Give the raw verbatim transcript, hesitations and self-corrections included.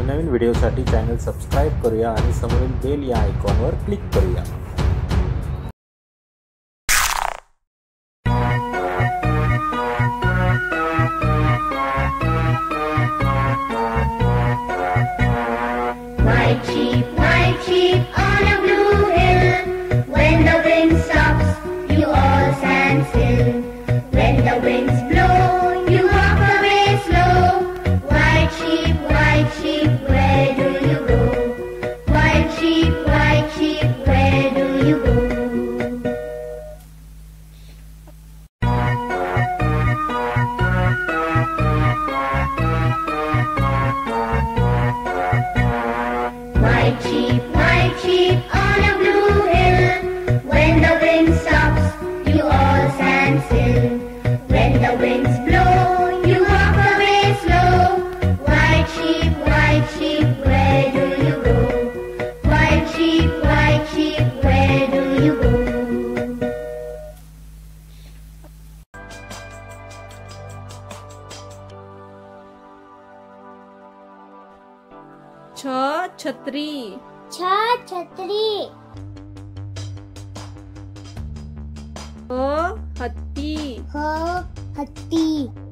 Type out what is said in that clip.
नवनवीन व्हिडिओसाठी channel subscribe करूया आणि समोरील बेल या आयकॉनवर क्लिक करूया. White sheep, white sheep on a blue hill. When the wind stops, you all stand still. When the winds blow, you walk away slow. White sheep, white sheep, where do you go? White sheep, white sheep, where do you go? White sheep, white sheep on a blue hill. When the wind stops, you all stand still. When the winds blow, you walk away slow. White sheep, white sheep, where do you go? White sheep, white sheep, where do you go? छ छत्री. छ छत्री. ह हत्ती. ह हत्ती.